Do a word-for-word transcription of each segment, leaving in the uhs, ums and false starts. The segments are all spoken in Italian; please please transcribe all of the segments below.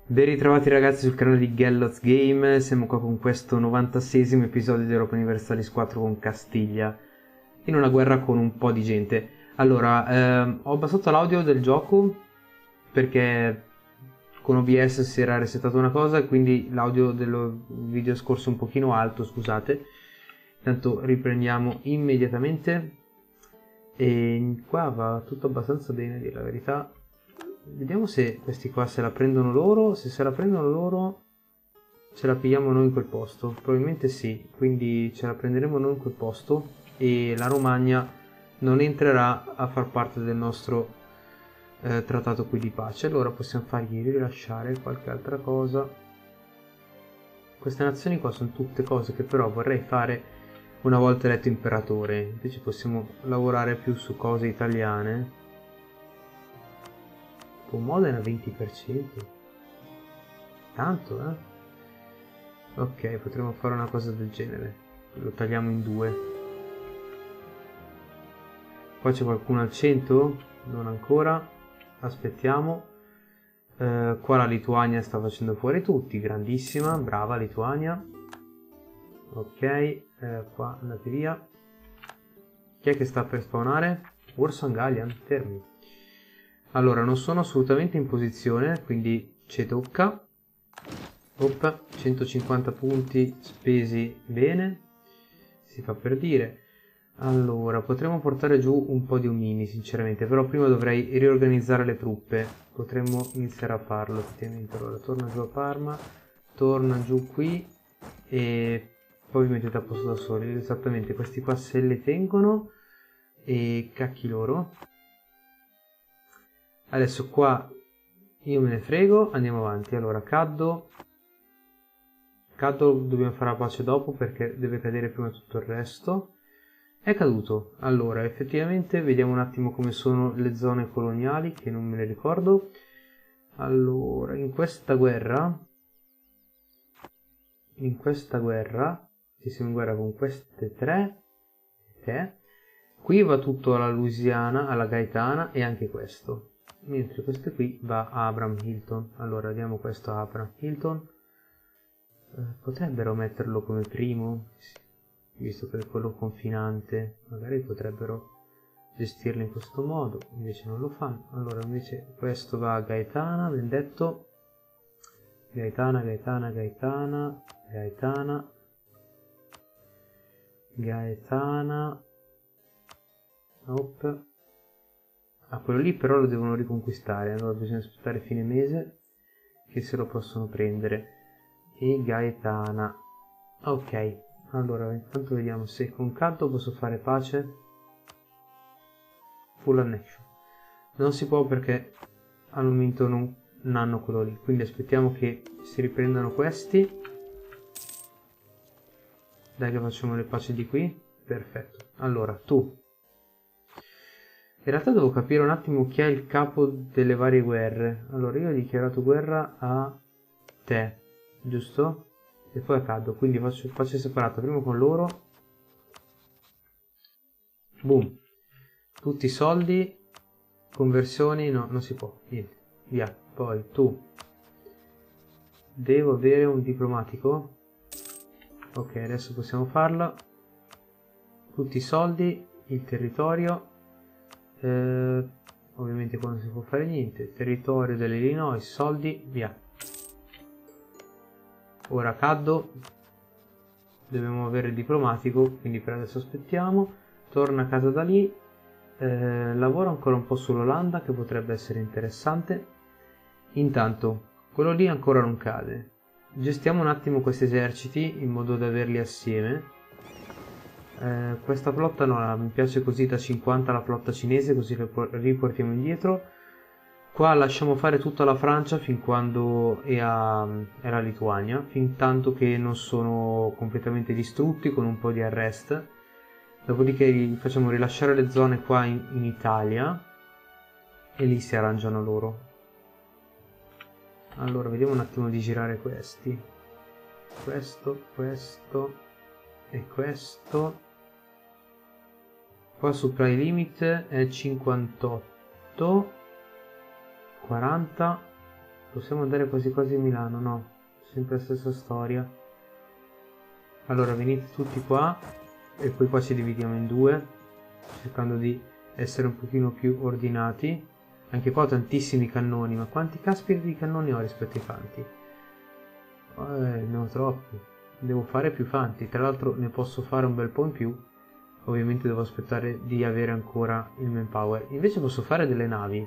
Ben ritrovati ragazzi sul canale di Galloz Game, siamo qua con questo novantaseiesimo episodio di Europa Universalis quattro con Castiglia, in una guerra con un po' di gente. Allora, ehm, ho abbassato l'audio del gioco perché con O B S si era resettato una cosa e quindi l'audio del video scorso è un pochino alto, scusate. Intanto riprendiamo immediatamente e qua va tutto abbastanza bene, a dire la verità. Vediamo se questi qua se la prendono loro. Se se la prendono loro ce la pigliamo noi in quel posto. Probabilmente sì, quindi ce la prenderemo noi in quel posto e la Romagna non entrerà a far parte del nostro eh, trattato qui di pace. Allora possiamo fargli rilasciare qualche altra cosa. Queste nazioni qua sono tutte cose che però vorrei fare una volta eletto imperatore. Invece possiamo lavorare più su cose italiane. Modena venti per cento, tanto eh ok, potremmo fare una cosa del genere, lo tagliamo in due. Qua c'è qualcuno al cento? Non ancora, aspettiamo. Eh, qua la Lituania sta facendo fuori tutti, grandissima, brava Lituania. Ok, eh, qua andate via. Chi è che sta per spawnare? Ursan Gallian, fermi. Allora, non sono assolutamente in posizione, quindi ci tocca. Oppa, centocinquanta punti spesi bene, si fa per dire. Allora, potremmo portare giù un po' di omini, sinceramente, però prima dovrei riorganizzare le truppe. Potremmo iniziare a farlo, effettivamente. Allora, torna giù a Parma, torna giù qui e poi vi mettete a posto da soli. Esattamente, questi qua se le tengono e cacchi loro. Adesso qua io me ne frego, andiamo avanti. Allora, Caddo. Caddo dobbiamo fare la pace dopo perché deve cadere prima tutto il resto. È caduto. Allora, effettivamente, vediamo un attimo come sono le zone coloniali, che non me le ricordo. Allora, in questa guerra... In questa guerra... Ci siamo in guerra con queste tre. Te. Qui va tutto alla Louisiana, alla Gaetana e anche questo. Mentre questo qui va a Abraham Hilton. Allora diamo questo a Abraham Hilton. Eh, potrebbero metterlo come primo, visto che è quello confinante. Magari potrebbero gestirlo in questo modo, invece non lo fanno. Allora invece questo va a Gaetana, ben detto. Gaetana, Gaetana, Gaetana, Gaetana, Gaetana. Op. Ah, quello lì però lo devono riconquistare, allora bisogna aspettare fine mese che se lo possono prendere. E Gaetana. Ok, allora intanto vediamo se con Caddo posso fare pace. Full annexion. Non si può perché al momento non, non hanno quello lì, quindi aspettiamo che si riprendano questi. Dai che facciamo le pace di qui. Perfetto. Allora, tu. In realtà devo capire un attimo chi è il capo delle varie guerre. Allora io ho dichiarato guerra a te, giusto? E poi a Caddo, quindi faccio pace separata, prima con loro. Boom. Tutti i soldi, conversioni, no, non si può, niente. Via. Poi tu. Devo avere un diplomatico. Ok, adesso possiamo farla. Tutti i soldi, il territorio. Eh, ovviamente qua non si può fare niente. Territorio dell'Illinois, soldi, via. Ora Caddo, dobbiamo avere il diplomatico, quindi per adesso aspettiamo. Torna a casa da lì, eh, lavoro ancora un po' sull'Olanda che potrebbe essere interessante. Intanto quello lì ancora non cade. Gestiamo un attimo questi eserciti in modo da averli assieme. Eh, questa flotta no, mi piace così da cinquanta la flotta cinese, così la riportiamo indietro. Qua lasciamo fare tutta la Francia fin quando è, a, è la Lituania, fin tanto che non sono completamente distrutti con un po' di arrest. Dopodiché li facciamo rilasciare le zone qua in, in Italia e lì si arrangiano loro. Allora vediamo un attimo di girare questi. Questo, questo e questo. Qua supply limit è cinquantotto, quaranta, Possiamo andare quasi quasi a Milano? No, sempre la stessa storia. Allora venite tutti qua e poi qua ci dividiamo in due, cercando di essere un pochino più ordinati. Anche qua ho tantissimi cannoni, ma quanti caspita di cannoni ho rispetto ai fanti? Eh, ne ho troppi. Devo fare più fanti, tra l'altro ne posso fare un bel po' in più. Ovviamente devo aspettare di avere ancora il manpower. Invece posso fare delle navi.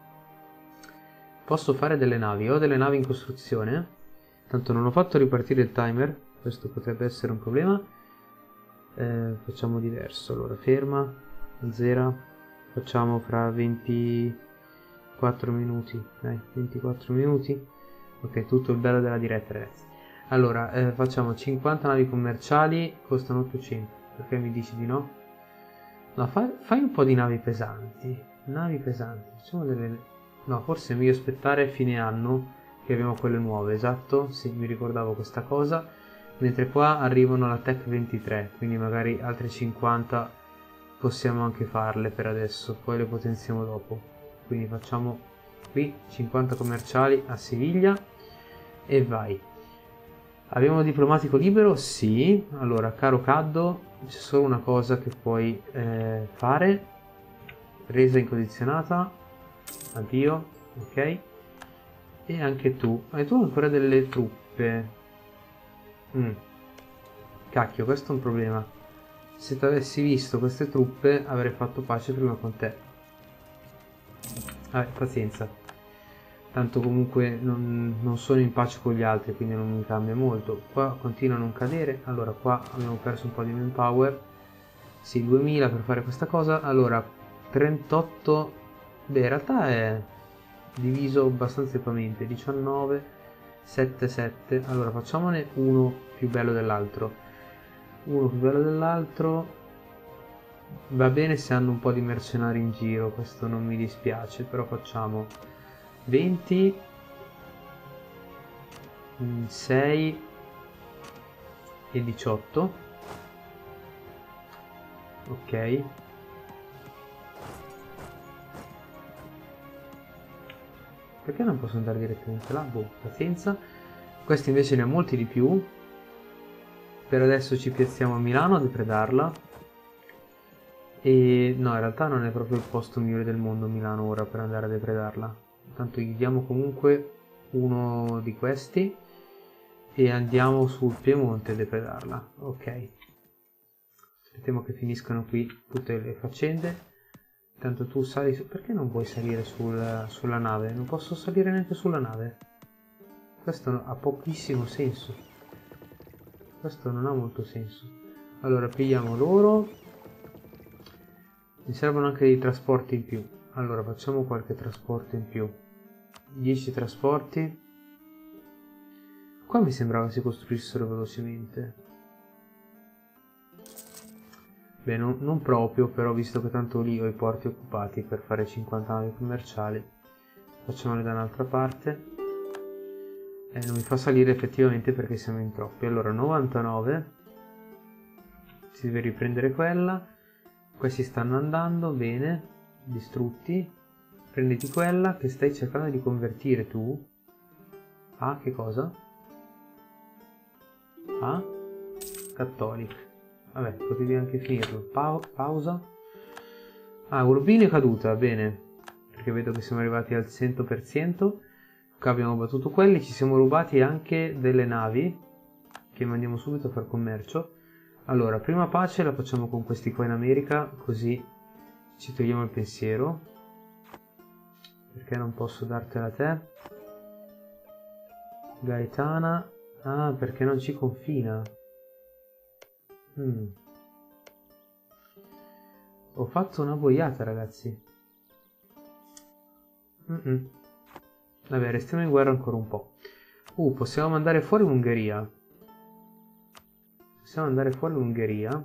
Posso fare delle navi, ho delle navi in costruzione. Tanto non ho fatto ripartire il timer, questo potrebbe essere un problema. Eh, facciamo diverso, allora ferma, zero, facciamo fra ventiquattro minuti, dai, ventiquattro minuti. Ok, tutto il bello della diretta, ragazzi. Allora, eh, facciamo cinquanta navi commerciali, costano ottocento, perché mi dici di no? No, fai, fai un po' di navi pesanti, navi pesanti, facciamo delle... No, forse è meglio aspettare fine anno che abbiamo quelle nuove, esatto, sì, mi ricordavo questa cosa. Mentre qua arrivano la Tech ventitré, quindi magari altre cinquanta possiamo anche farle per adesso, poi le potenziamo dopo. Quindi facciamo qui cinquanta commerciali a Siviglia e vai. Abbiamo diplomatico libero? Sì. Allora, caro Caddo, c'è solo una cosa che puoi eh, fare. Resa incondizionata. Addio. Ok. E anche tu. E tu hai ancora delle truppe. Mm. Cacchio, questo è un problema. Se ti avessi visto queste truppe avrei fatto pace prima con te. Vabbè, pazienza. Tanto comunque non, non sono in pace con gli altri, quindi non mi cambia molto. Qua continua a non cadere. Allora qua abbiamo perso un po' di manpower. Sì, duemila per fare questa cosa. Allora, trentotto. Beh, in realtà è diviso abbastanza equamente. diciannove, sette, sette. Allora facciamone uno più bello dell'altro. Uno più bello dell'altro. Va bene se hanno un po' di mercenari in giro, questo non mi dispiace, però facciamo venti, sei e diciotto. Ok. Perché non posso andare direttamente là? Boh, pazienza. Questi invece ne ha molti di più. Per adesso ci piazziamo a Milano a depredarla. E no, in realtà non è proprio il posto migliore del mondo Milano ora per andare a depredarla. Tanto gli diamo comunque uno di questi e andiamo sul Piemonte a depredarla. Ok. Aspettiamo che finiscano qui tutte le faccende. Tanto tu sali su... Perché non vuoi salire sul, sulla nave? Non posso salire neanche sulla nave. Questo ha pochissimo senso. Questo non ha molto senso. Allora pigliamo loro. Mi servono anche dei trasporti in più. Allora facciamo qualche trasporto in più. dieci trasporti. Qua mi sembrava si costruissero velocemente. Beh, non, non proprio, però visto che tanto lì ho i porti occupati per fare cinquanta navi commerciali, facciamole da un'altra parte. E non mi fa salire effettivamente perché siamo in troppi. Allora, novantanove. Si deve riprendere quella. Questi stanno andando, bene. Distrutti. Prenditi quella che stai cercando di convertire tu. Ah, che cosa? Ah, Cattolic. Vabbè, potevi anche finirlo. Pa pausa. Ah, Urbino è caduta, bene. Perché vedo che siamo arrivati al cento per cento. Qua abbiamo battuto quelli. Ci siamo rubati anche delle navi che mandiamo subito a far commercio. Allora, prima pace la facciamo con questi qua in America, così ci togliamo il pensiero. Perché non posso dartela a te? Gaetana. Ah, perché non ci confina. Mm. Ho fatto una boiata, ragazzi. Mm -mm. Vabbè, restiamo in guerra ancora un po'. Uh, possiamo mandare fuori l'Ungheria. Possiamo andare fuori l'Ungheria.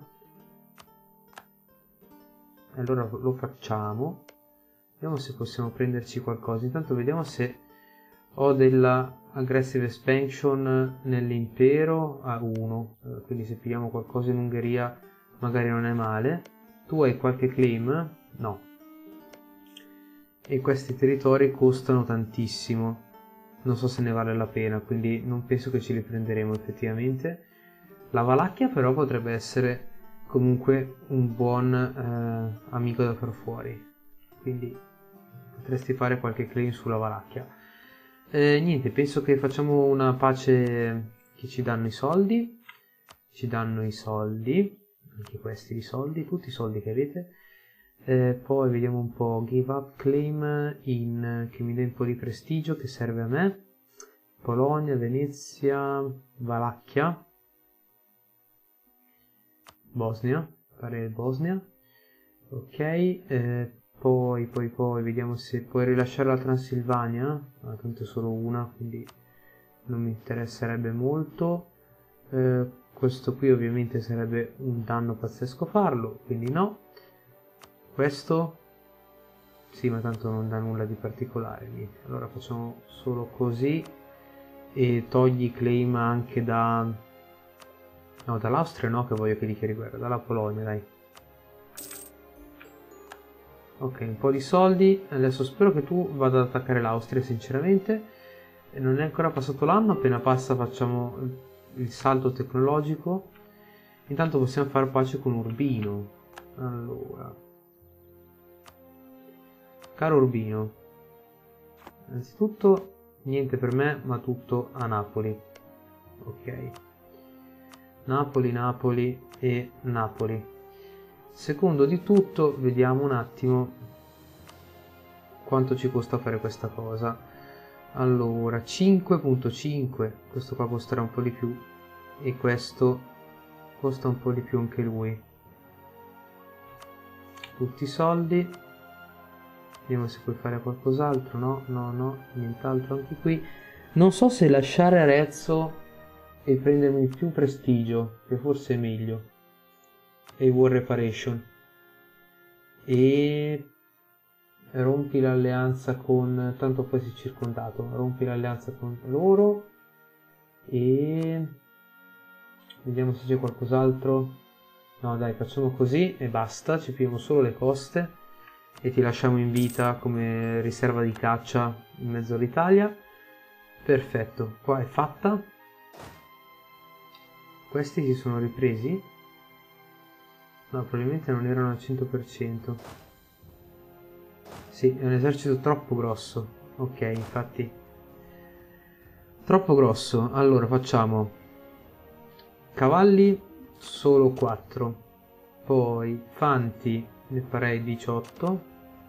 E allora lo facciamo. Vediamo se possiamo prenderci qualcosa. Intanto vediamo se ho della aggressive expansion nell'impero a uno. Quindi se pigliamo qualcosa in Ungheria magari non è male. Tu hai qualche claim? No. E questi territori costano tantissimo. non so se ne vale la pena, quindi non penso che ce li prenderemo effettivamente. La Valacchia però potrebbe essere comunque un buon eh, amico da far fuori, quindi potresti fare qualche claim sulla Valacchia. Eh, niente, penso che facciamo una pace che ci danno i soldi, ci danno i soldi, anche questi i soldi, tutti i soldi che avete. Eh, poi vediamo un po', give up claim in, che mi dà un po' di prestigio che serve a me. Polonia, Venezia, Valacchia, Bosnia, pare Bosnia, ok. Eh, poi poi poi vediamo se puoi rilasciare la Transilvania, ah, tanto è solo una, quindi non mi interesserebbe molto. Eh, questo qui ovviamente sarebbe un danno pazzesco farlo, quindi no. Questo sì, ma tanto non dà nulla di particolare, niente. Allora facciamo solo così e togli claim anche da no, dall'Austria no, che voglio che dichiari guerra, dalla Polonia, dai. Ok, un po' di soldi. Adesso spero che tu vada ad attaccare l'Austria, sinceramente. E non è ancora passato l'anno, appena passa facciamo il salto tecnologico. Intanto possiamo fare pace con Urbino. Allora, caro Urbino, innanzitutto niente per me, ma tutto a Napoli. Ok, Napoli, Napoli e Napoli. Secondo di tutto, vediamo un attimo quanto ci costa fare questa cosa. Allora, cinque virgola cinque, questo qua costerà un po' di più e questo costa un po' di più anche lui. Tutti i soldi. Vediamo se puoi fare qualcos'altro. No, no, no, nient'altro anche qui. Non so se lasciare Arezzo e prendermi più prestigio, che forse è meglio, e War Reparation, e rompi l'alleanza con, tanto poi sei circondato, rompi l'alleanza con loro e vediamo se c'è qualcos'altro. No dai, facciamo così e basta, ci pigliamo solo le coste e ti lasciamo in vita come riserva di caccia in mezzo all'Italia. Perfetto, qua è fatta. Questi si sono ripresi? No, probabilmente non erano al cento per cento. Sì, è un esercito troppo grosso. Ok, infatti. Troppo grosso. Allora facciamo cavalli solo quattro. Poi fanti ne farei diciotto.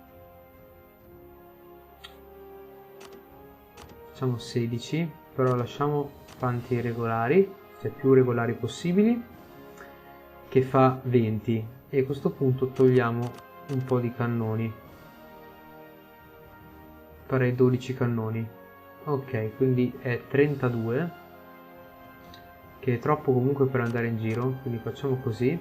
Facciamo sedici. Però lasciamo fanti regolari, cioè più regolari possibili, che fa venti. E a questo punto togliamo un po' di cannoni. Farei dodici cannoni. Ok, quindi è trentadue, che è troppo comunque per andare in giro, quindi facciamo così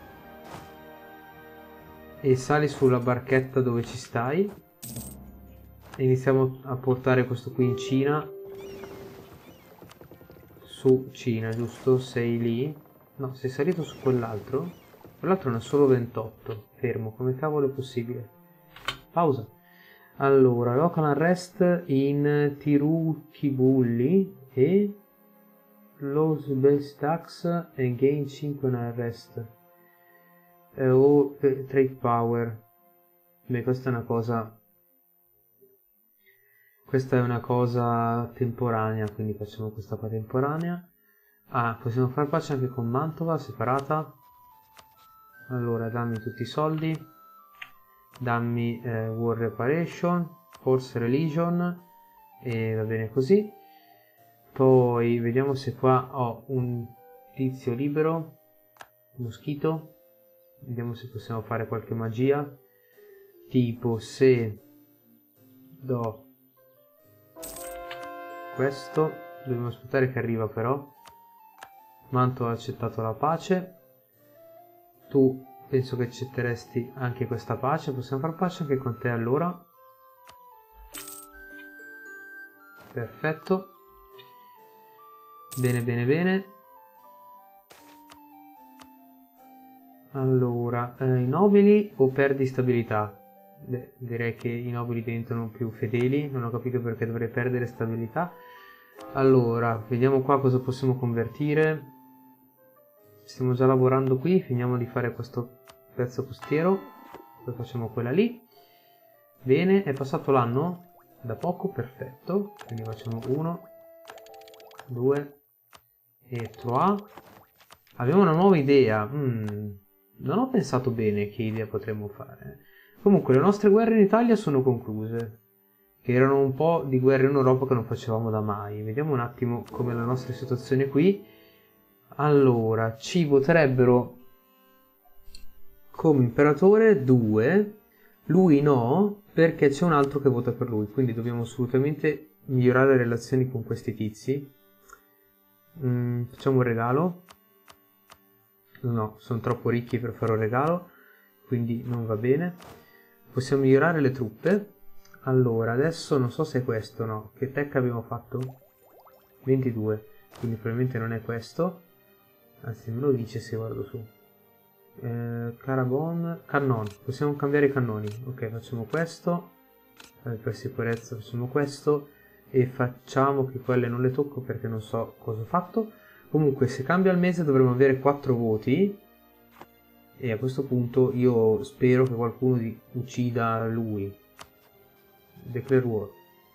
e sali sulla barchetta dove ci stai e iniziamo a portare questo qui in Cina. Su Cina, giusto? Sei lì? No, sei salito su quell'altro? Quell'altro ne ha solo ventotto. Fermo, come cavolo è possibile? Pausa. Allora, local arrest in Tirukibulli e Los Best Tax e gain cinque in arrest eh, o eh, trade power. Beh, questa è una cosa questa è una cosa temporanea, quindi facciamo questa qua temporanea. Ah, possiamo fare pace anche con Mantova separata. Allora, dammi tutti i soldi, dammi eh, War Reparation, Force Religion e va bene così. Poi vediamo se qua ho un tizio libero, moschito. Vediamo se possiamo fare qualche magia, tipo se do questo, dobbiamo aspettare che arriva però. Manto ha accettato la pace, tu penso che accetteresti anche questa pace, possiamo far pace anche con te allora. Perfetto, bene bene bene. Allora, eh, i nobili o perdi stabilità? Beh, direi che i nobili diventano più fedeli, non ho capito perché dovrei perdere stabilità. Allora, vediamo qua cosa possiamo convertire. Stiamo già lavorando qui, finiamo di fare questo pezzo costiero, poi facciamo quella lì. Bene, è passato l'anno? Da poco, perfetto. Quindi facciamo uno, due e tre. Abbiamo una nuova idea. Mm, non ho pensato bene che idea potremmo fare. Comunque, le nostre guerre in Italia sono concluse. Che erano un po' di guerre in Europa che non facevamo da mai. Vediamo un attimo com'è la nostra situazione qui. Allora, ci voterebbero come imperatore due. Lui no, perché c'è un altro che vota per lui. Quindi dobbiamo assolutamente migliorare le relazioni con questi tizi. Mm, facciamo un regalo. No, sono troppo ricchi per fare un regalo, quindi non va bene. Possiamo migliorare le truppe. Allora, adesso non so se è questo o no. Che tech abbiamo fatto? ventidue, quindi probabilmente non è questo. Anzi, me lo dice se guardo su. Eh, Carabon, Cannon. Possiamo cambiare i cannoni. Ok, facciamo questo. Eh, per sicurezza facciamo questo. E facciamo che quelle non le tocco perché non so cosa ho fatto. Comunque, se cambia il mese dovremo avere quattro voti. E a questo punto io spero che qualcuno di uccida lui. Declare war.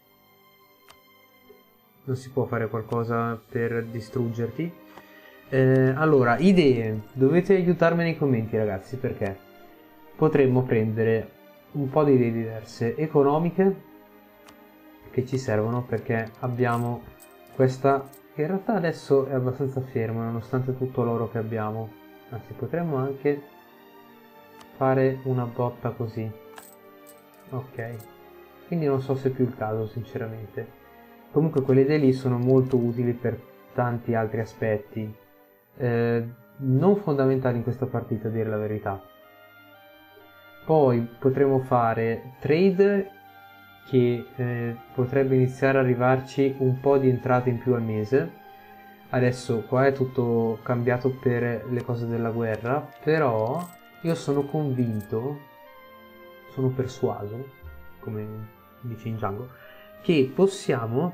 Non si può fare qualcosa per distruggerti. Eh, allora, idee. Dovete aiutarmi nei commenti, ragazzi, perché potremmo prendere un po' di idee diverse. Economiche, che ci servono perché abbiamo questa, che in realtà adesso è abbastanza ferma, nonostante tutto l'oro che abbiamo. Anzi, potremmo anche fare una botta così. Ok. Quindi non so se è più il caso, sinceramente. Comunque quelle idee lì sono molto utili per tanti altri aspetti. Eh, non fondamentali in questa partita, a dire la verità. Poi potremo fare trade che eh, potrebbe iniziare ad arrivarci un po' di entrate in più al mese. Adesso qua è tutto cambiato per le cose della guerra, però io sono convinto, sono persuaso, come dice in Django, che possiamo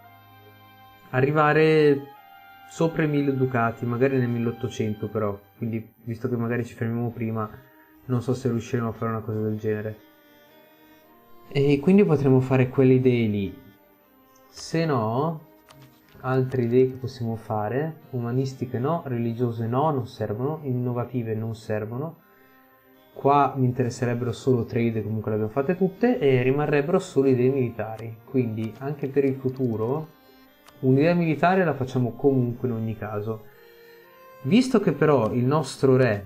arrivare sopra i mille ducati, magari nel milleottocento però, quindi visto che magari ci fermiamo prima, non so se riusciremo a fare una cosa del genere. E quindi potremo fare quelle idee lì. Se no, altre idee che possiamo fare, umanistiche no, religiose no, non servono, innovative non servono. Qua mi interesserebbero solo trade, comunque le abbiamo fatte tutte, e rimarrebbero solo idee militari. Quindi anche per il futuro un'idea militare la facciamo comunque in ogni caso. Visto che però il nostro re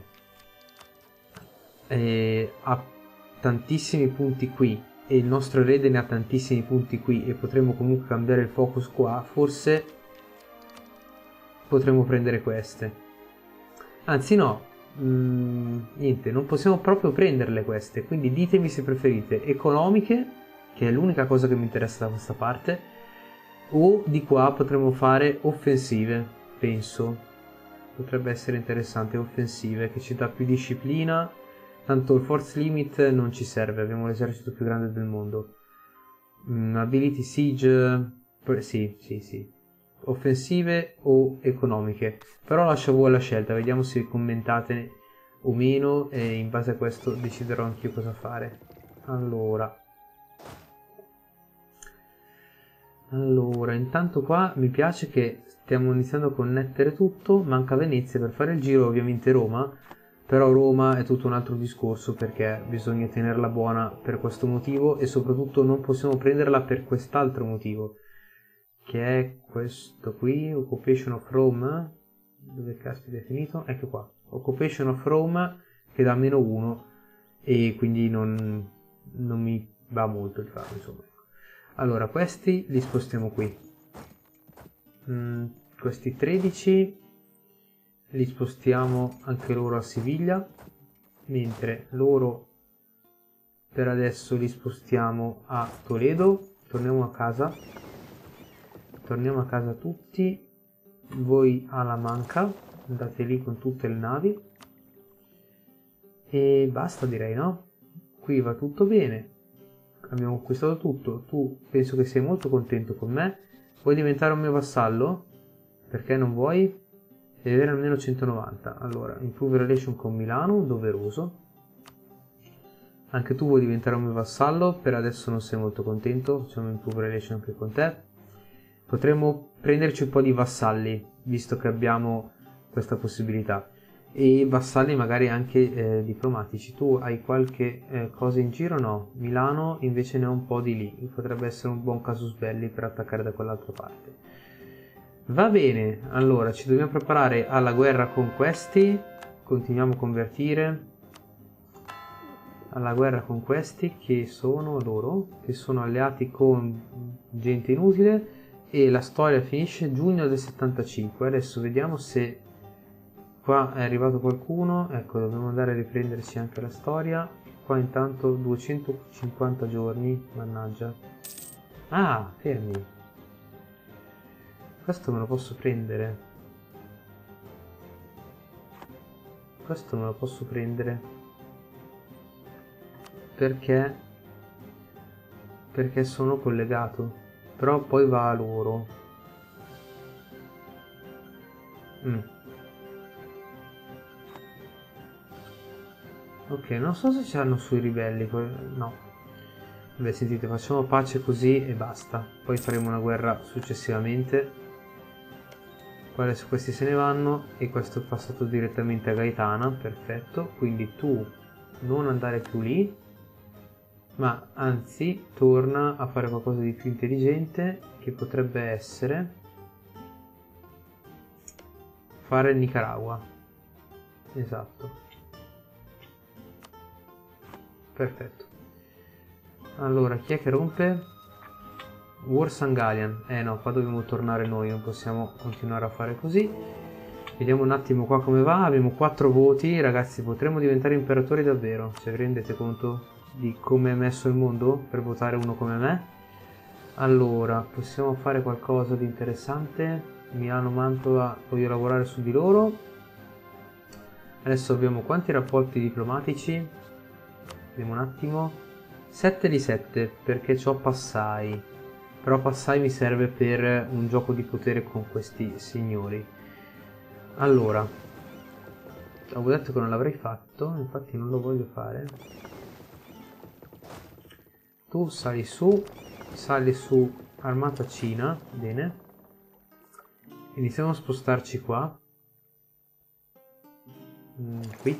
eh, ha tantissimi punti qui e il nostro erede ne ha tantissimi punti qui e potremo comunque cambiare il focus qua, forse potremmo prendere queste. Anzi no, Mm, niente, non possiamo proprio prenderle queste, quindi ditemi se preferite economiche, che è l'unica cosa che mi interessa da questa parte, o di qua potremmo fare offensive, penso. Potrebbe essere interessante, offensive, che ci dà più disciplina, tanto il force limit non ci serve, abbiamo l'esercito più grande del mondo. Mm, ability siege, sì, sì, sì. Offensive o economiche, però lascio a voi la scelta, vediamo se commentate o meno e in base a questo deciderò anch'io cosa fare. Allora allora intanto qua mi piace che stiamo iniziando a connettere tutto, manca Venezia per fare il giro, ovviamente Roma, però Roma è tutto un altro discorso perché bisogna tenerla buona per questo motivo e soprattutto non possiamo prenderla per quest'altro motivo, che è questo qui, Occupation of Rome. Dove caspita è finito? Ecco qua, Occupation of Rome, che dà meno uno e quindi non, non mi va molto di farlo, insomma. Allora, questi li spostiamo qui. Mm, questi tredici li spostiamo anche loro a Siviglia, mentre loro per adesso li spostiamo a Toledo. Torniamo a casa. Torniamo a casa tutti, voi alla Manca, andate lì con tutte le navi e basta, direi, no? qui va tutto bene, abbiamo conquistato tutto, tu penso che sei molto contento con me, vuoi diventare un mio vassallo? Perché non vuoi? Devi avere almeno centonovanta, allora, improve relation con Milano, doveroso. Anche tu vuoi diventare un mio vassallo, per adesso non sei molto contento, facciamo improve relation anche con te. Potremmo prenderci un po' di vassalli, visto che abbiamo questa possibilità. E vassalli magari anche eh, diplomatici. Tu hai qualche eh, cosa in giro? No. Milano invece ne ha un po' di lì. Potrebbe essere un buon casus belli per attaccare da quell'altra parte. Va bene, allora ci dobbiamo preparare alla guerra con questi. Continuiamo a convertire. Alla guerra con questi che sono loro, che sono alleati con gente inutile, e la storia finisce giugno del settantacinque. Adesso vediamo se qua è arrivato qualcuno. Ecco, dobbiamo andare a riprenderci anche la storia. Qua intanto duecentocinquanta giorni, mannaggia. Ah, fermi. Questo me lo posso prendere. Questo me lo posso prendere. Perché? Perché sono collegato. Però poi va a loro. Mm. Ok, non so se ci hanno sui ribelli. No. Beh, sentite, facciamo pace così e basta. Poi faremo una guerra successivamente. Poi adesso questi se ne vanno e questo è passato direttamente a Gaetana. Perfetto. Quindi tu non andare più lì, ma anzi torna a fare qualcosa di più intelligente, che potrebbe essere fare il Nicaragua. Esatto. Perfetto. Allora, chi è che rompe? War Sangalian. Eh no, qua dobbiamo tornare noi, non possiamo continuare a fare così. Vediamo un attimo qua come va. Abbiamo quattro voti, ragazzi, potremmo diventare imperatori davvero. Se vi rendete conto di come è messo il mondo per votare uno come me. Allora, possiamo fare qualcosa di interessante. Milano, Mantova, voglio lavorare su di loro. Adesso abbiamo quanti rapporti diplomatici? Vediamo un attimo. sette di sette, perché ho Passai. Però Passai mi serve per un gioco di potere con questi signori. Allora, avevo detto che non l'avrei fatto, infatti non lo voglio fare. Tu sali su, sali su armata Cina, bene. Iniziamo a spostarci qua. Mm, qui.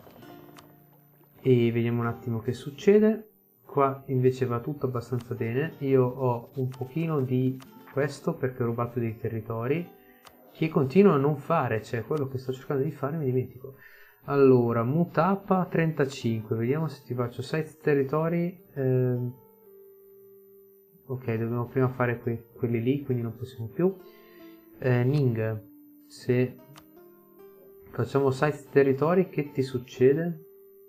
E vediamo un attimo che succede. Qua invece va tutto abbastanza bene. Io ho un pochino di questo perché ho rubato dei territori che continuo a non fare, cioè quello che sto cercando di fare mi dimentico. Allora, Mutapa trentacinque, vediamo se ti faccio sei territori. Eh, ok, dobbiamo prima fare que quelli lì, quindi non possiamo più. Eh, Ning, se facciamo sei territori, che ti succede?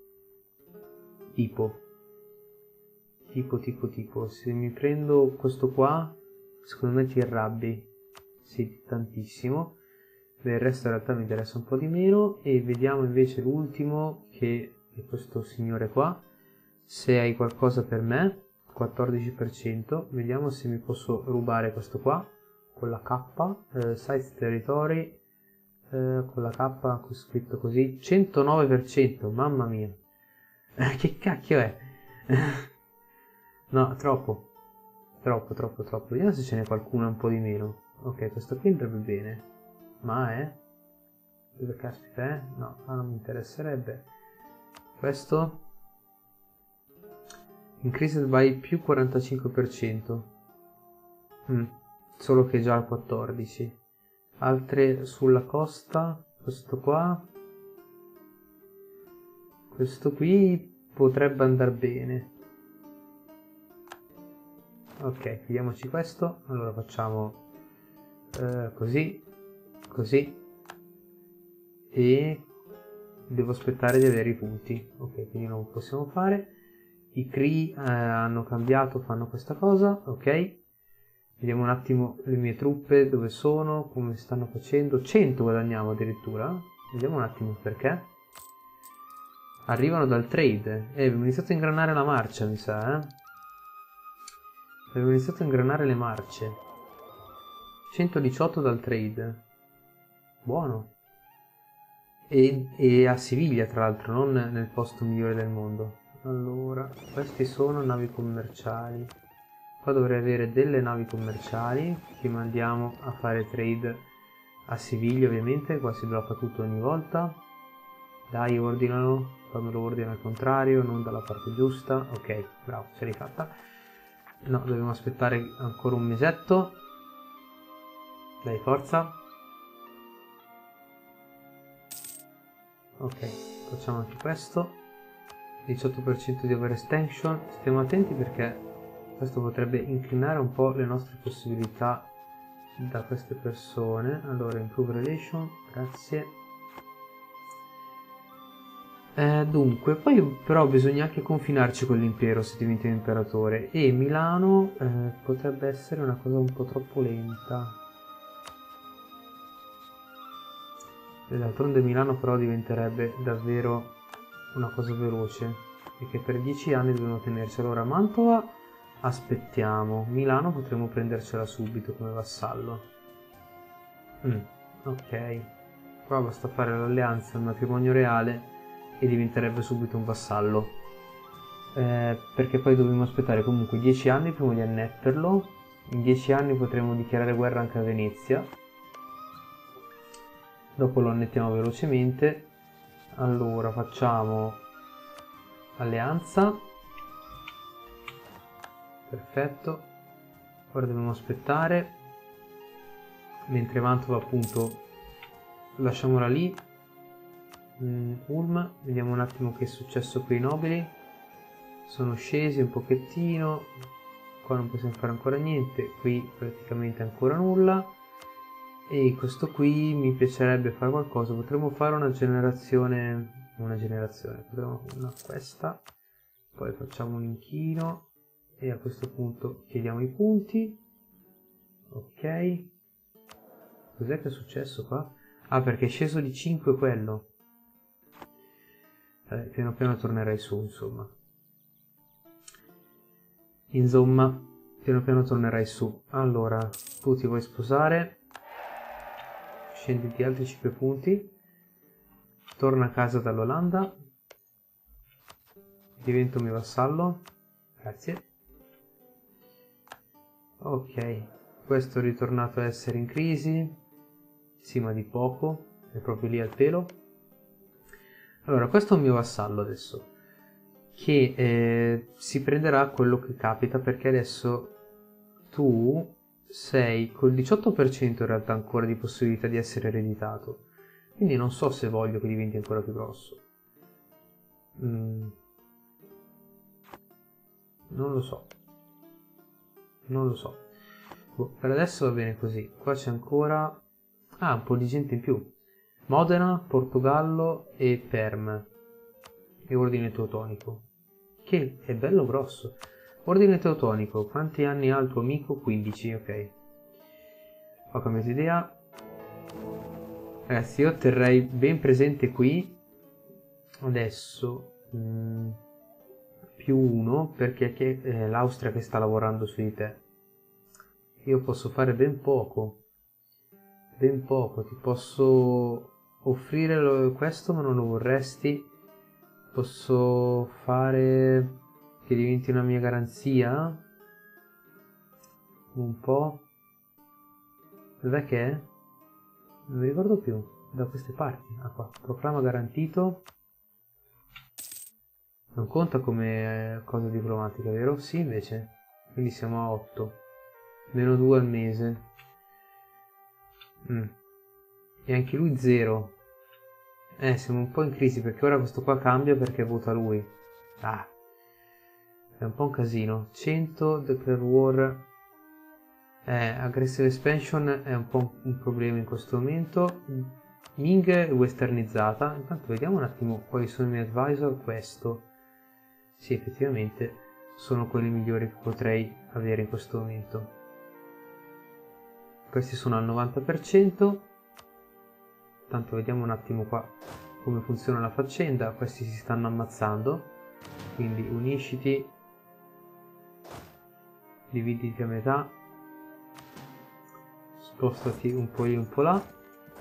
Tipo. Tipo, tipo, tipo, se mi prendo questo qua, secondo me ti arrabbi. Sì, tantissimo. Beh, il resto in realtà mi interessa un po' di meno. E vediamo invece l'ultimo, che è questo signore qua. Se hai qualcosa per me, quattordici per cento. Vediamo se mi posso rubare questo qua, con la K. Eh, size territory, eh, con la K scritto così. centonove per cento, mamma mia. Eh, che cacchio è? No, troppo. Troppo, troppo, troppo. Vediamo se ce n'è qualcuno un po' di meno. Ok, questo qui andrebbe bene. Ma è? Dove caspita è? No, ah, non mi interesserebbe. Questo? Increased by più quarantacinque per cento. Mm, solo che già al quattordici. Altre sulla costa. Questo qua. Questo qui potrebbe andare bene. Ok, vediamoci questo. Allora facciamo eh, così, così, e devo aspettare di avere i punti. Ok, quindi non possiamo fare. I Cree eh, hanno cambiato, fanno questa cosa. Ok, vediamo un attimo le mie truppe dove sono, come stanno facendo. cento guadagniamo addirittura. Vediamo un attimo perché. Arrivano dal trade. E eh, abbiamo iniziato a ingranare la marcia, mi sa, eh. Abbiamo iniziato a ingranare le marce. centodiciotto dal trade. Buono. E, e a Siviglia, tra l'altro, non nel posto migliore del mondo. Allora, questi sono navi commerciali. Qua dovrei avere delle navi commerciali che mandiamo a fare trade a Siviglia, ovviamente. Qua si blocca tutto ogni volta. Dai, ordinalo. Quando lo ordina al contrario, non dalla parte giusta. Ok, bravo, ce l'hai fatta. No, dobbiamo aspettare ancora un mesetto. Dai, forza. Ok, facciamo anche questo. diciotto per cento di overextension. Stiamo attenti perché questo potrebbe inclinare un po' le nostre possibilità da queste persone. Allora, improve relation, grazie. Eh, dunque, poi però bisogna anche confinarci con l'impero se diventi un imperatore. E Milano eh, potrebbe essere una cosa un po' troppo lenta. E d'altronde Milano però diventerebbe davvero una cosa veloce. E che per dieci anni dobbiamo tenerci. Allora, Mantova aspettiamo. Milano potremmo prendercela subito come vassallo. Mm, ok. Qua basta fare l'alleanza, il matrimonio reale e diventerebbe subito un vassallo. Eh, perché poi dobbiamo aspettare comunque dieci anni prima di annetterlo. In dieci anni potremo dichiarare guerra anche a Venezia. Dopo lo annettiamo velocemente. Allora facciamo alleanza. Perfetto. Ora dobbiamo aspettare. Mentre Mantova appunto lasciamola lì. mm, Ulm, vediamo un attimo che è successo qui ai nobili. Sono scesi un pochettino. Qua non possiamo fare ancora niente. Qui praticamente ancora nulla. E questo qui mi piacerebbe fare qualcosa. Potremmo fare una generazione. Una generazione. Potremmo una questa. Poi facciamo un inchino. E a questo punto chiediamo i punti. Ok. Cos'è che è successo qua? Ah, perché è sceso di cinque quello. Vabbè, piano piano tornerai su, insomma. Insomma, piano piano tornerai su. Allora, tu ti vuoi sposare. Scendi di altri cinque punti. Torna a casa dall'Olanda. Divento mio vassallo. Grazie. Ok, questo è ritornato a essere in crisi. Sì, ma di poco. È proprio lì al pelo. Allora, questo è un mio vassallo adesso. Che eh, si prenderà quello che capita, perché adesso tu sei col diciotto per cento in realtà ancora di possibilità di essere ereditato. Quindi non so se voglio che diventi ancora più grosso. Mm. Non lo so. Non lo so. Boh, per adesso va bene così. Qua c'è ancora... Ah, un po' di gente in più. Modena, Portogallo e Perm. E Ordine Teutonico. Che è bello grosso. Ordine Teutonico. Quanti anni ha il tuo amico? quindici, ok. Ho cambiato idea. Ragazzi, io terrei ben presente qui adesso mh, più uno, perché è l'Austria che sta lavorando su di te. Io posso fare ben poco. Ben poco. Ti posso offrire questo, ma non lo vorresti. Posso fare che diventi una mia garanzia. Un po'. Dov'è che è? Non mi ricordo più. Da queste parti. Ah, qua. Proclama garantito. Non conta come cosa diplomatica, vero? Sì, invece. Quindi siamo a otto. Meno due al mese. Mm. E anche lui zero. Eh, siamo un po' in crisi perché ora questo qua cambia perché vota lui. Ah. È un po' un casino. cento, Declare War. Eh, Aggressive Expansion è un po' un problema in questo momento. Ming è westernizzata. Intanto vediamo un attimo quali sono i miei advisor. Questo. Sì, effettivamente sono quelli migliori che potrei avere in questo momento. Questi sono al novanta per cento. Tanto vediamo un attimo qua come funziona la faccenda. Questi si stanno ammazzando, quindi unisciti, dividiti a metà, spostati un po' lì un po' là.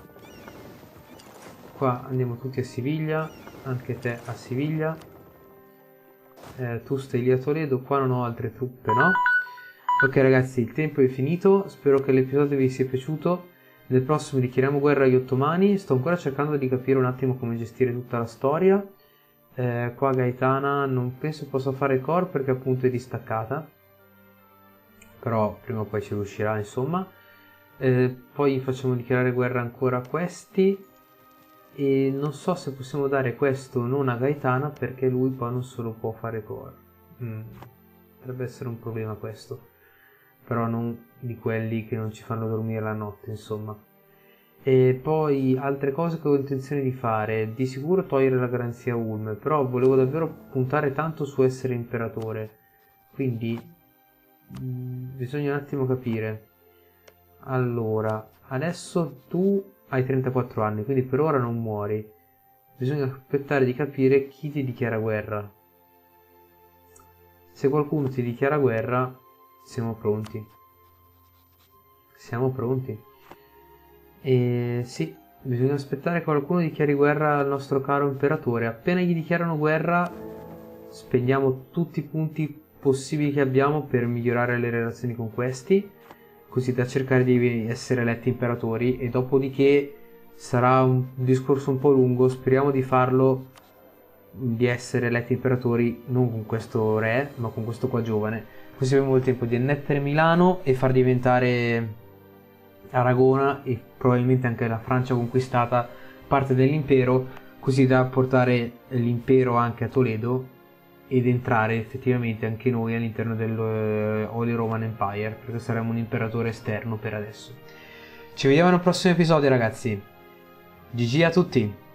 Qua andiamo tutti a Siviglia, anche te a Siviglia. Eh, tu stai lì a Toledo, qua non ho altre truppe, no? Ok ragazzi, il tempo è finito, spero che l'episodio vi sia piaciuto. Nel prossimo dichiariamo guerra agli ottomani, sto ancora cercando di capire un attimo come gestire tutta la storia. Eh, qua Gaetana non penso possa fare core perché appunto è distaccata, però prima o poi ci riuscirà, insomma. Eh, poi facciamo dichiarare guerra ancora a questi, e non so se possiamo dare questo non a Gaetana perché lui poi non se lo può fare core. Mm, potrebbe essere un problema questo, però non di quelli che non ci fanno dormire la notte, insomma. E poi altre cose che ho intenzione di fare, di sicuro togliere la garanzia Ulm, però volevo davvero puntare tanto su essere imperatore, quindi mh, bisogna un attimo capire. Allora, adesso tu hai trentaquattro anni, quindi per ora non muori, bisogna aspettare di capire chi ti dichiara guerra. Se qualcuno ti dichiara guerra, siamo pronti. Siamo pronti. E sì, bisogna aspettare che qualcuno dichiari guerra al nostro caro imperatore. Appena gli dichiarano guerra, spendiamo tutti i punti possibili che abbiamo per migliorare le relazioni con questi, così da cercare di essere eletti imperatori, e dopodiché sarà un discorso un po' lungo, speriamo di farlo, di essere eletti imperatori non con questo re, ma con questo qua giovane, così abbiamo il tempo di annettere Milano e far diventare Aragona e probabilmente anche la Francia conquistata parte dell'impero, così da portare l'impero anche a Toledo ed entrare effettivamente anche noi all'interno del uh, Holy Roman Empire, perché saremo un imperatore esterno per adesso. Ci vediamo nel prossimo episodio ragazzi, G G a tutti!